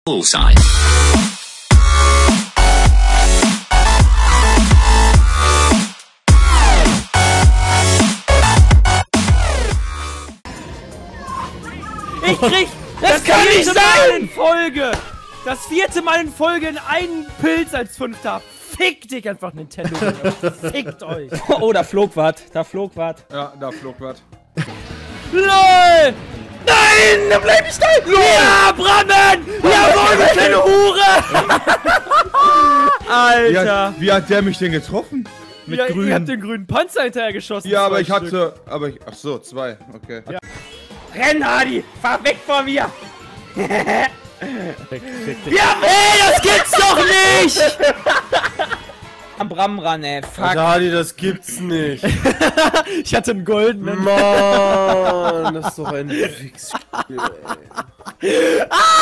Bullseye. Ich krieg das vierte Mal in Folge! Das vierte Mal in Folge in einen Pilz als Fünfter. Fick dich einfach, Nintendo. Fickt euch. Oh, da flog was. Da flog was. Ja, da flog was. LOL! Nein! Da bleib ich da! Ja, Brammen! Jawohl, du kleine Hure! Alter! Wie hat der mich denn getroffen? Mit grün. Ihr habt den grünen Panzer hinterher geschossen. Ja, aber ich hatte... Ach so, zwei. Okay. Ja. Renn, Hardy! Fahr weg von mir! Ja, ey, das gibt's doch nicht! Am Bram ran, ey, fuck. Hardy, das gibt's nicht. Ich hatte einen goldenen. Mann, das ist doch ein Fixspiel, ey.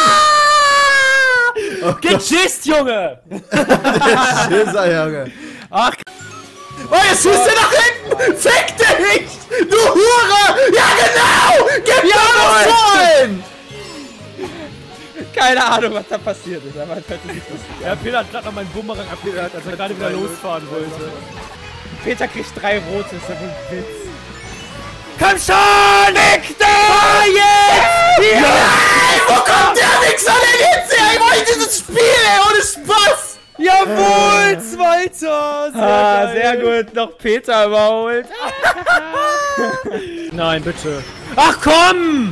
Oh, Geschiss, Junge! Schisser, Junge. Ach, oh, jetzt schießt er nach hinten! Fick dich! Du Hure! Ja, genau! Gib mir doch so ein! keine Ahnung, was da passiert ist, aber das hätte nicht passiert. Ja, Peter hat gerade noch meinen Bumerang abgehört, als er gerade wieder losfahren wollte. Peter kriegt 3 rote, ist ja wohl ein Witz. Komm schon! Weg da! Jetzt! Ja! Nein! Wo kommt der Wichser denn jetzt her? Ich wollte dieses Spiel, ey, ohne Spaß! Jawohl! Zweiter! Sehr gut, noch Peter überholt. Nein, bitte. Ach komm!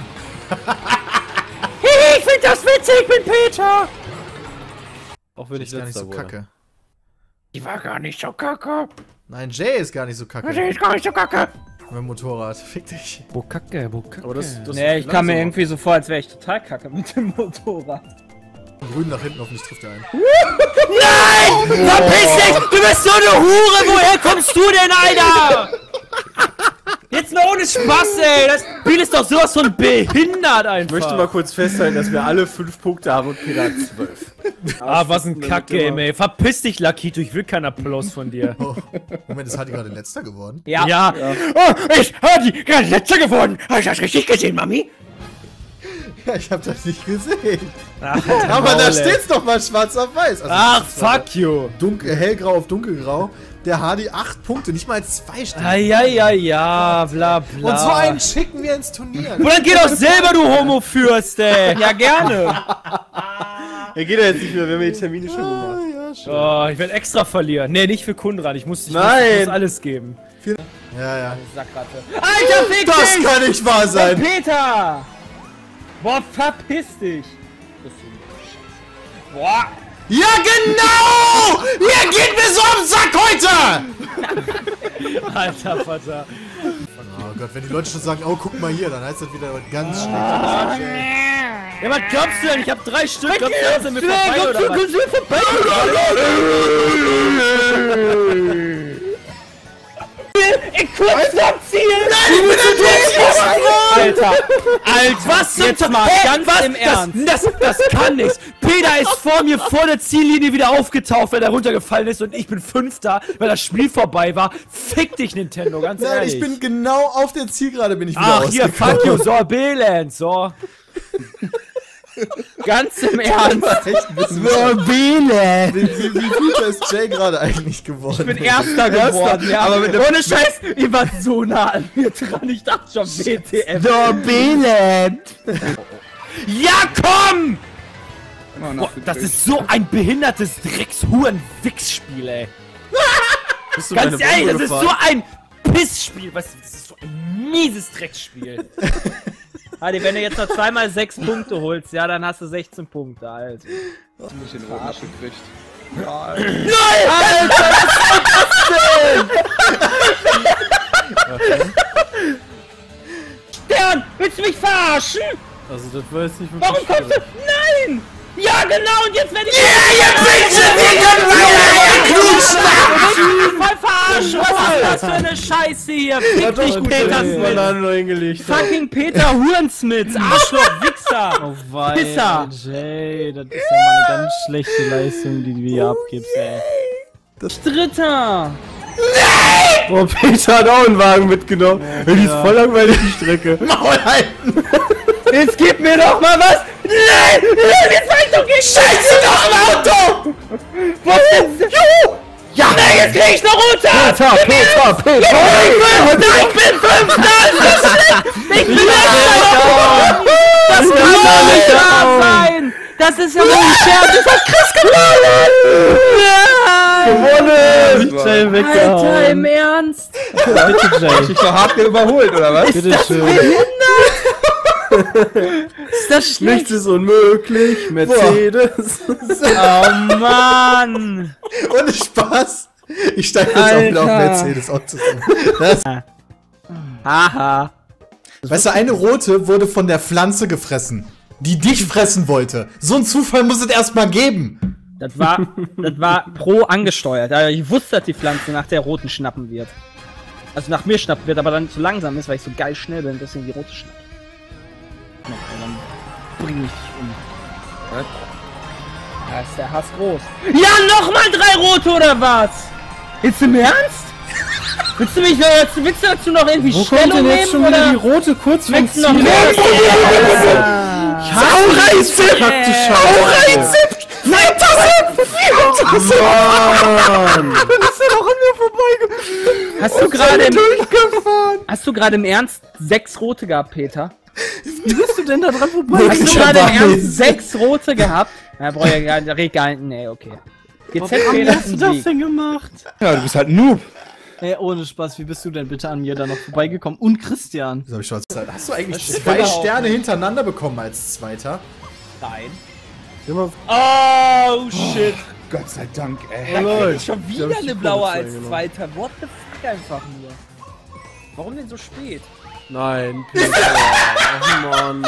Ich find das witzig, ich bin Peter! Auch wenn ich gar nicht so kacke. Die war gar nicht so kacke. Nein, Jay ist gar nicht so kacke. Jay ist gar nicht so kacke. Mit dem Motorrad. Fick dich. Wo kacke, wo kacke. Aber das nee, ich kam mir irgendwie so vor, als wäre ich total kacke mit dem Motorrad. Grün nach hinten, hoffentlich trifft er einen. Nein! Verpiss dich! Du bist so eine Hure! Woher kommst du denn, Alter? Jetzt mal ohne Spaß, ey! Das Spiel ist doch sowas von behindert einfach! Ich möchte mal kurz festhalten, dass wir alle 5 Punkte haben und Peter hat 12. Ah, was ein Kack-Game, ey! Verpiss dich, Lakito, ich will keinen Applaus von dir. Oh. Moment, ist Hardy gerade letzter geworden? Ja. Ja. Oh, ich Hardy gerade letzter geworden! Hast du das richtig gesehen, Mami? Ja, ich hab das nicht gesehen. Ach, aber da steht's doch mal schwarz auf weiß. Also ach, fuck you! Hellgrau auf dunkelgrau. Der Hardy 8 Punkte, nicht mal 2 Stück. Ja, bla bla. Und so einen schicken wir ins Turnier. Und dann geh doch selber, du Homo-Fürst, ey! Ja, gerne! Ja, geht ja jetzt nicht mehr, wenn wir die Termine schon gemacht. Ja, schön. Oh, ich werde extra verlieren. Nee, nicht für Kunrad, ich muss alles geben. Ja. Sackratte. Alter, fick dich! Das kann nicht wahr sein! Peter! Boah, verpiss dich! Boah! Ja, genau! Ihr geht mir so am Sack heute! Alter Vater. Oh Gott, wenn die Leute schon sagen, oh, guck mal hier, dann heißt das wieder ganz schlecht. Ja, was glaubst du denn? Ich hab 3 Stück. Glaubst du, dass er mir vorbei oder was? Ich kurz vom Ziel! Nein, ich bin Alter! Alter! Was jetzt mal ganz im Ernst? Das kann nichts! Peter ist vor mir vor der Ziellinie wieder aufgetaucht, weil er runtergefallen ist und ich bin 5. weil das Spiel vorbei war. Fick dich, Nintendo, ganz ehrlich! Nein, ich bin genau auf der Zielgerade bin ich wieder ach, hier, fuck you, so, Beland, so. Ganz im Ernst! Wie gut ist Jay gerade eigentlich geworden? Ich bin Erster geworden, ja. Aber ohne Scheiß, ihr wart so nah an mir dran. Ich dachte schon, WTF. Beland! Ja, komm! Boah, das ist so ein behindertes Dreckshuren-Wichs-Spiel, ey. Ganz ehrlich, das ist so ein Pissspiel. Weißt du, das ist so ein mieses Drecksspiel. Adi, wenn du jetzt noch 2 mal 6 Punkte holst, ja, dann hast du 16 Punkte, also. Ich muss den roten gekriegt. Ja, nein! Alter, was ist das denn? Stern, willst du mich verarschen? Also, das war jetzt nicht wirklich. Warum kommst du? Nein! Ja, genau, und jetzt werde ich... Ja, bitte, wir können voll verarschen! Was ist das für eine Scheiße hier? Fick dich, Peter Smith! Fucking Peter Hurensmith! Arschloch, Wichser! Oh wei, Pisser! Jay, das ist ja mal eine ganz schlechte Leistung, die du hier abgibst, ey. Das Dritter! Nein! Boah, Peter hat auch einen Wagen mitgenommen. Ja, die ist voll langweilig, die Strecke. Maul halten! Jetzt gib mir doch mal was! Nein! Nein, jetzt war ich Richtung geht. Scheiße, noch im Auto! Was denn? Juhu! Ja! Nein, jetzt krieg ich noch runter! Peter! Ich bin Fünfter! Ist das schlecht? Ich bin Letzter! Das kann doch nicht wahr sein! Das ist ja wohl ein Scherz! Das hat Chris gewonnen! Jay weggehauen. Alter, im Ernst? Bitte, Jay. Ich doch hart überholt, oder was? Bitte schön. Ist das schlecht? Nichts ist unmöglich, Mercedes. Oh Mann! Ohne Spaß. Ich steige jetzt auch wieder auf Mercedes Autos um. Haha. Weißt du, eine rote wurde von der Pflanze gefressen, die dich fressen wollte. So einen Zufall muss es erstmal geben. Das war pro angesteuert. Also ich wusste, dass die Pflanze nach der roten schnappen wird. Also nach mir schnappen wird, aber dann zu langsam ist, weil ich so geil schnell bin, deswegen die rote schnappt. Ja, dann bring ich dich um. Was? Da ist der Hass groß. Ja, nochmal 3 rote oder was? Jetzt im Ernst? Willst du dazu noch irgendwie Stellung nehmen, jetzt schon wieder die rote kurz vom willst du noch Ziel? mehr? Hau rein, Zip! Hau rein, Zip! Weiter, Zip! Mann! Dann ist er doch an mir vorbeigefahren. Hast du gerade im Ernst 6 rote gehabt, Peter? Wie bist du denn da dran vorbei? Hast du gerade im Ernst 6 rote gehabt? Ja, brauch ja gar nicht gehalten. Nee, okay. Wie hast du das denn gemacht? Ja, du bist halt ein Noob. Ey, ohne Spaß, wie bist du denn bitte an mir da noch vorbeigekommen? Und Christian. Das hab ich schon gesagt. Hast du eigentlich 2 Sterne hintereinander bekommen als Zweiter? Nein. Immer Oh, shit. Gott sei Dank, ey. Da krieg ich schon Die wieder hab ich eine die blaue Polizei als genommen. Zweiter. What the fuck einfach nur. Warum denn so spät? Nein, Peter. Ach Mann.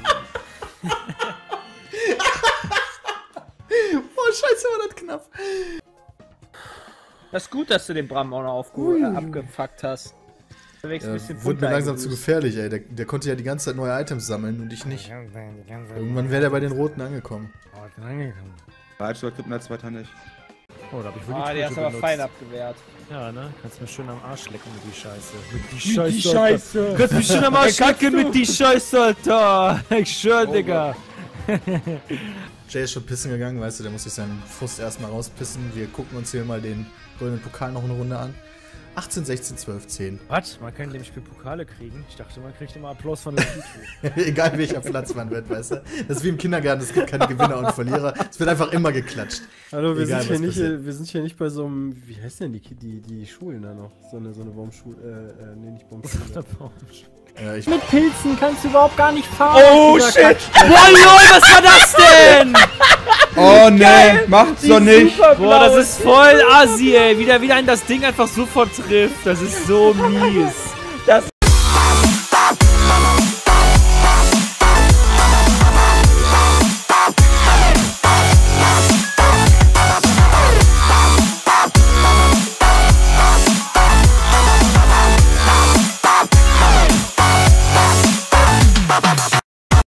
Oh, scheiße, war das knapp. Das ist gut, dass du den Bram auch noch abgefuckt hast. Da wächst ein bisschen Wurde mir Pfund langsam zu gefährlich, ey. Der konnte ja die ganze Zeit neue Items sammeln und ich nicht. Irgendwann wäre der bei den Roten angekommen. Falsch, aber Krippen als Zweiter nicht. Oh, da hab ich wirklich Die hast du aber fein abgewehrt. Ja, ne? Kannst mir schön am Arsch lecken mit die Scheiße. Mit die Scheiße. Kannst mich schön am Arsch lecken mit die Scheiße, Alter. Ich schwör, Digga. Jay ist schon pissen gegangen, weißt du, der muss sich seinen Frust erstmal rauspissen. Wir gucken uns hier mal den goldenen Pokal noch eine Runde an. 18, 16, 12, 10. Was? Man kann nämlich für Pokale kriegen. Ich dachte, man kriegt immer Applaus von der YouTube. Egal welcher Platz man wird, weißt du. Das ist wie im Kindergarten, es gibt keine Gewinner und Verlierer. Es wird einfach immer geklatscht. Hallo, wir Egal, sind was hier nicht bei so einem, wie heißt denn die Schulen da noch? So eine Baumschule, nee, nicht Baumschule. Mit Pilzen kannst du überhaupt gar nicht fahren. Oh shit! Boah, lol, was war das denn? Oh nee, macht's doch nicht. Boah, das ist voll assi, ey. Wieder in das Ding einfach sofort trifft. Das ist so mies.